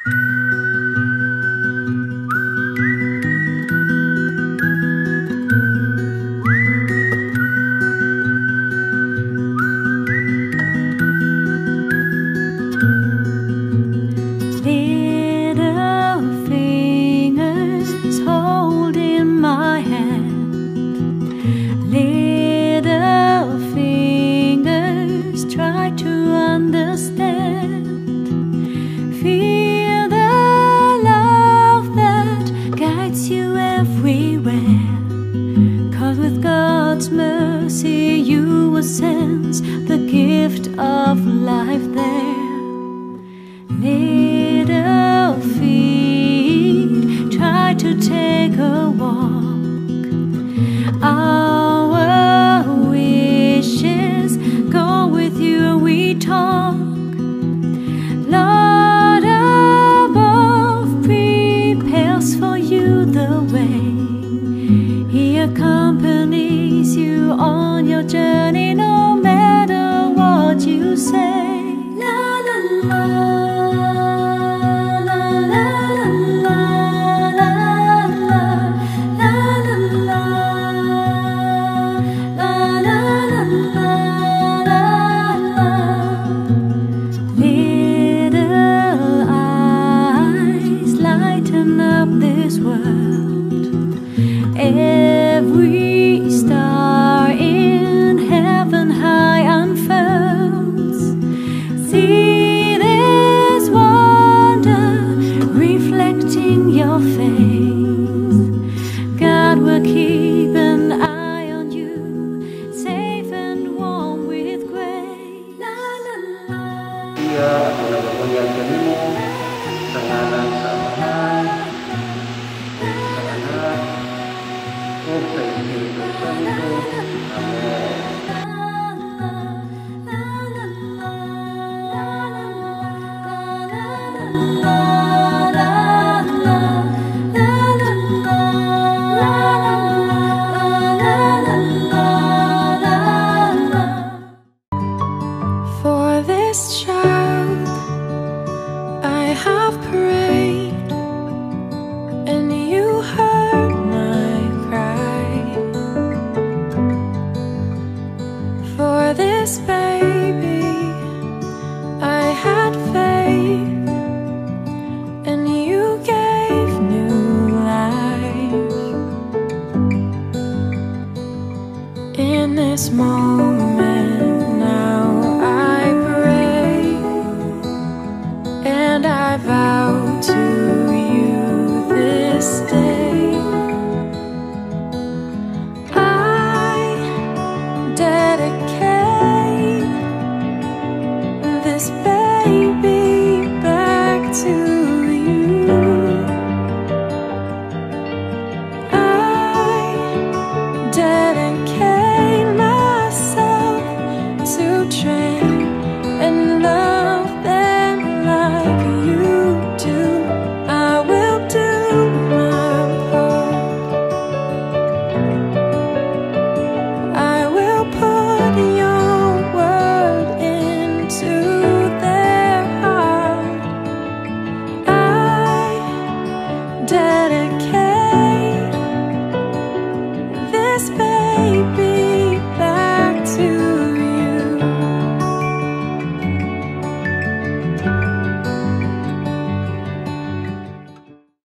sense the gift of life there. Little feet try to take a walk. Our wishes go with you, we talk. Lord above prepares for you the way. He accompanies you on your journey, no matter what you say. La la la, la la la, la la la, la la la, la la. Little eyes lighten up this world. Every star in heaven high unfurls. See this wonder reflecting your face. God will keep an eye on you, safe and warm with grace. La la la. Dia adalah kemuliaan-Mu, sanganan samahan, sanganan, oh Espiritu Santo. Amin. For this child I have prayed, and you heard my cry. For this baby I had faith, and you gave new life. In this moment now I pray, and I vow